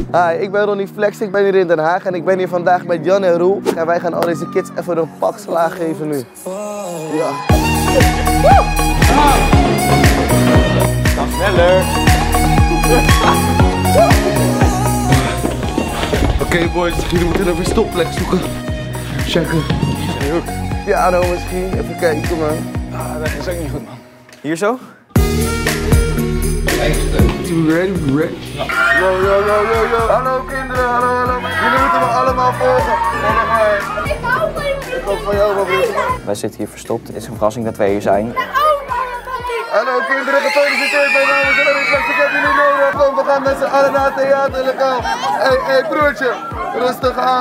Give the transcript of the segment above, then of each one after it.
Hi, ik ben Ronnie Flex, ik ben hier in Den Haag en ik ben hier vandaag met Jan en Roel. En wij gaan al deze kids even een pak slaag geven nu. Ja. Nog sneller. Oké boys, jullie moeten even een stopplek zoeken. Checken. Piano misschien, even kijken, kom maar. Ah, dat is ook niet goed, man. Hier zo? Ready? Yo. Hallo kinderen, hallo. Jullie moeten me allemaal volgen. Volg mij. Ik hou van je. Ik ook van jou, man. Wij zitten hier verstopt. Het is een verrassing dat wij hier zijn. Hallo kinderen, gefeliciteerd bij namens Ronnie Flex. Ik heb jullie nodig. Kom, we gaan met z'n allen naar het theater lokaal. Hey broertje, rustig aan.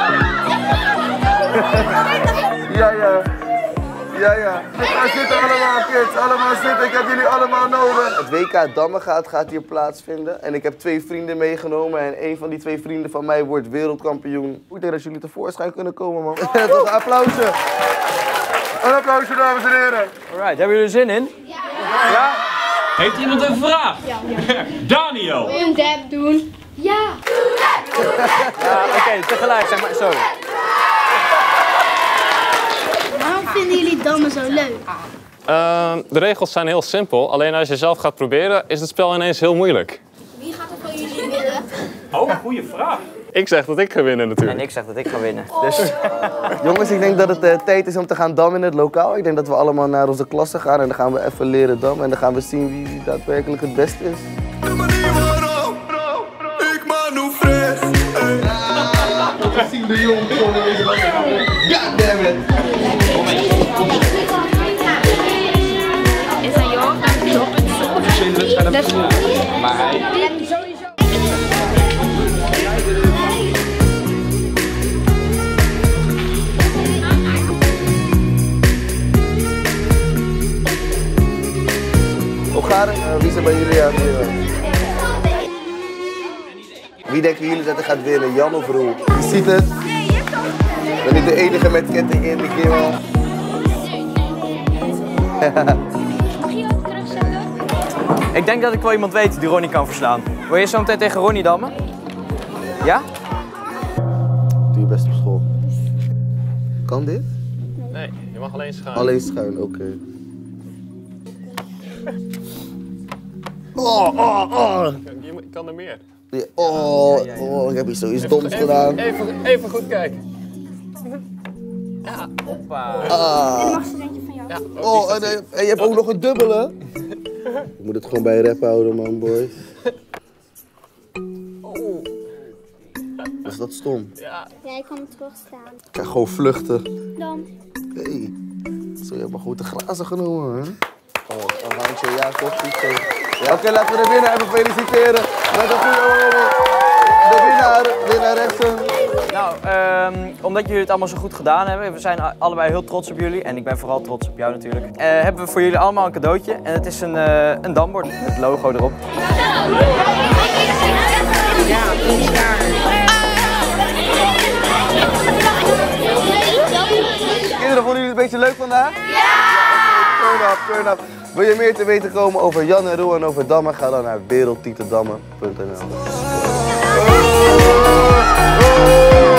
Ja. Ga zitten allemaal kids, allemaal zitten. Ik heb jullie allemaal nodig. Het WK Dammen gaat hier plaatsvinden. En ik heb 2 vrienden meegenomen. En een van die 2 vrienden van mij wordt wereldkampioen. Ik denk dat jullie tevoorschijn kunnen komen, man. Tot een applausje. Een applausje, dames en heren. Alright, hebben jullie er zin in? Ja? Heeft iemand een vraag? Ja. Daniel! Wil je een dab doen? Ja. Oké, tegelijk, zeg maar zo. Waarom vinden jullie dammen zo leuk? De regels zijn heel simpel, alleen als je zelf gaat proberen is het spel ineens heel moeilijk. Wie gaat er van jullie winnen? Oh, goede vraag. Ik zeg dat ik ga winnen natuurlijk. En ik zeg dat ik ga winnen. Dus... Jongens, ik denk dat het tijd is om te gaan dammen in het lokaal. Ik denk dat we allemaal naar onze klasse gaan en dan gaan we even leren dammen. En dan gaan we zien wie daadwerkelijk het beste is. De manier waarop ik manoeuvreer. We zien de jongen gewoon deze man. Goddammit! Is dat jou? Dat is Maar hij... Hoe gaat het? Wie is er bij jullie aan het winnen? Wie denken jullie dat er gaat winnen? Jan of Roel? Je ziet het. Ik ben niet de enige met ketting in de kimmel. Ik denk dat ik wel iemand weet die Ronnie kan verslaan. Wil je zo meteen tegen Ronnie dammen? Ja? Doe je best op school. Kan dit? Nee, je mag alleen schuiven. Alleen schuin, oké. Oh. Je kan er meer. Ja, oh, ik heb hier zoiets doms gedaan. Even goed kijken. Ja, hoppa. En dan mag ze eentje van jou. Ja, Oh, en je hebt ook nog een dubbele. Je moet het gewoon bij rap houden, man, boys. Is dat stom? Ja. Jij kan terugstaan. Ik ga gewoon vluchten. Dan. Hey, zo, je hebt me goed de glazen genomen, hè? Oh, een handje, ja, toch? Goed zo. Ja, oké, laten we de winnaar even feliciteren. Met een goede... De winnaressen. Nou, omdat jullie het allemaal zo goed gedaan hebben, we zijn allebei heel trots op jullie en ik ben vooral trots op jou natuurlijk. Hebben we voor jullie allemaal een cadeautje en het is een dambord met het logo erop. Kinderen, vonden jullie het een beetje leuk vandaag? Ja! Turn up. Wil je meer te weten komen over Jan en Roel en over dammen? Ga dan naar wereldtiteldammen.nl.